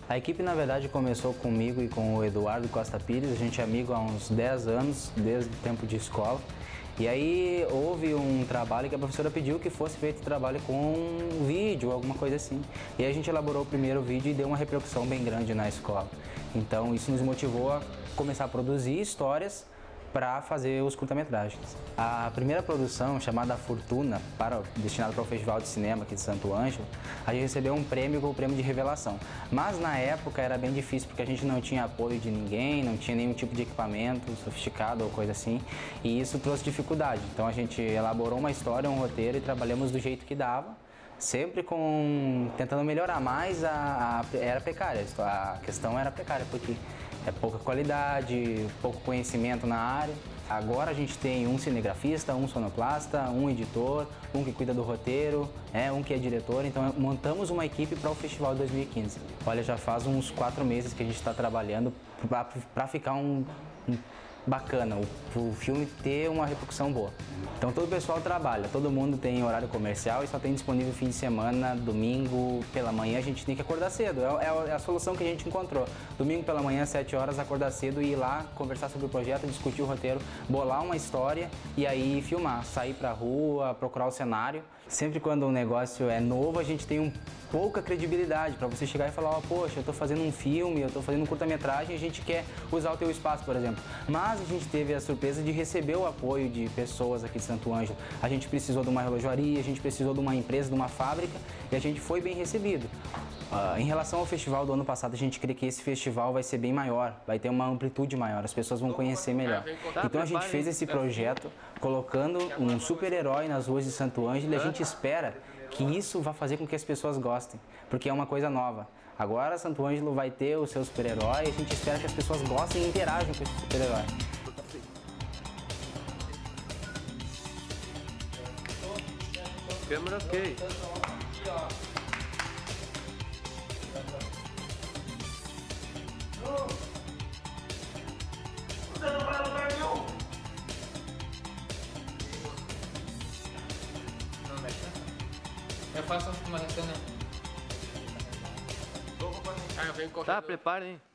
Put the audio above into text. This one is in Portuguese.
A equipe, na verdade, começou comigo e com o Eduardo Costa Pires. A gente é amigo há uns 10 anos, desde o tempo de escola. E aí houve um trabalho que a professora pediu que fosse feito trabalho com vídeo, alguma coisa assim. E aí a gente elaborou o primeiro vídeo e deu uma repercussão bem grande na escola. Então isso nos motivou a começar a produzir histórias para fazer os curta-metragens. A primeira produção, chamada Fortuna, destinada para o Festival de Cinema aqui de Santo Ângelo, a gente recebeu um prêmio com o prêmio de revelação. Mas na época era bem difícil porque a gente não tinha apoio de ninguém, não tinha nenhum tipo de equipamento sofisticado ou coisa assim, e isso trouxe dificuldade. Então a gente elaborou uma história, um roteiro e trabalhamos do jeito que dava, sempre tentando melhorar, mas era precária, a questão era precária porque é pouca qualidade, pouco conhecimento na área. Agora a gente tem um cinegrafista, um sonoplasta, um editor, um que cuida do roteiro, um que é diretor, então montamos uma equipe para o Festival de 2015. Olha, já faz uns 4 meses que a gente está trabalhando para ficar bacana, o filme ter uma repercussão boa. Então todo o pessoal trabalha, todo mundo tem horário comercial e só tem disponível fim de semana, domingo pela manhã a gente tem que acordar cedo, é a solução que a gente encontrou. Domingo pela manhã, 7 horas, acordar cedo e ir lá conversar sobre o projeto, discutir o roteiro, bolar uma história e aí filmar, sair pra rua, procurar o cenário. Sempre quando um negócio é novo a gente tem pouca credibilidade para você chegar e falar, poxa, eu tô fazendo um filme, eu tô fazendo um curta-metragem e a gente quer usar o teu espaço, por exemplo. Mas a gente teve a surpresa de receber o apoio de pessoas aqui de Santo Ângelo. A gente precisou de uma relojoaria, a gente precisou de uma empresa, de uma fábrica e a gente foi bem recebido. Em relação ao festival do ano passado, a gente crê que esse festival vai ser bem maior, vai ter uma amplitude maior, as pessoas vão conhecer melhor. Então a gente fez esse projeto colocando um super-herói nas ruas de Santo Ângelo e a gente espera que isso vai fazer com que as pessoas gostem, porque é uma coisa nova. Agora Santo Ângelo vai ter o seu super-herói e a gente espera que as pessoas gostem e interajam com esse super-herói. Câmera ok. Você não vai a lugar nenhum! Não mexe. Eu faço uma retana. Ah, eu venho correndo. Tá, prepara aí.